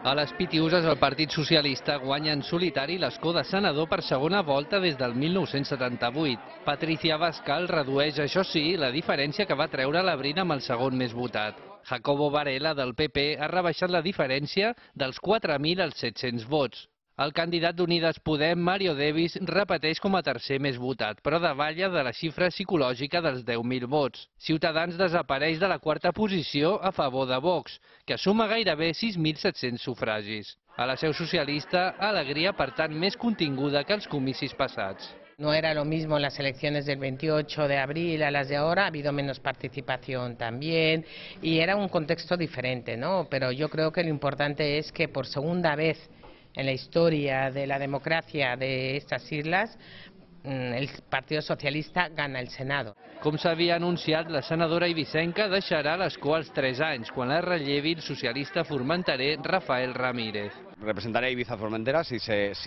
A les Pitiüses, el Partit Socialista guanya en solitari l'escó de senador per segona volta des del 1978. Patricia Abascal redueix, això sí, la diferència que va treure a l'abril amb el segon més votat. Jacobo Varela, del PP, ha rebaixat la diferència dels 4.000 als 700 vots. El candidat d'Unides Podem, Mario Davis, repeteix com a tercer més votat, però davalla de la xifra psicològica dels 10.000 vots. Ciutadans desapareix de la quarta posició a favor de Vox, que suma gairebé 6.700 sufragis. A la seu socialista, alegria per tant més continguda que els comicis passats. No era lo mismo las elecciones del 28 de abril a las de ahora, ha habido menos participación también y era un contexto diferente, ¿no? Pero yo creo que lo importante es que por segunda vez en la historia de la democracia de estas islas, el Partido Socialista gana el Senado. Com s'havia anunciat, la senadora eivissenca deixarà l'escó als 3 anys, quan la rellevi el socialista formenterer Rafael Ramírez. Representaré a Ibiza Formentera si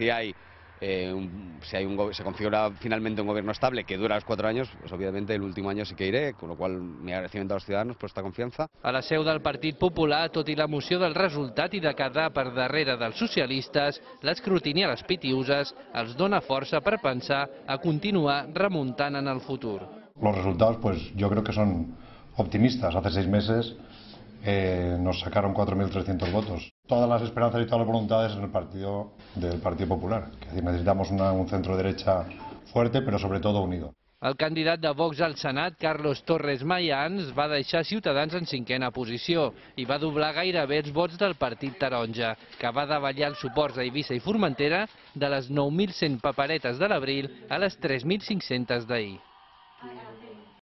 se configura finalmente un gobierno estable que dura los 4 años, pues obviamente el último año sí que iré, con lo cual mi agradecimiento a los ciudadanos por esta confianza. A la seu del Partit Popular, tot i l'emoció del resultat i de quedar per darrere dels socialistes, l'escrutini a les Pitiüses els dona força per pensar a continuar remuntant en el futur. Los resultados, pues yo creo que son optimistas. Hace 6 meses nos sacaron 4.300 votos. Todas las esperanzas y todas las voluntades en el partido del Partido Popular. Es decir, necesitamos un centro derecha fuerte, pero sobre todo unido. El candidat de Vox al Senat, Carlos Torres Mayans, va deixar Ciutadans en 5a posició i va doblar gairebé els vots del Partit Taronja, que va davallar els suports a Eivissa i Formentera de les 9.100 paperetes de l'abril a les 3.500 d'ahir.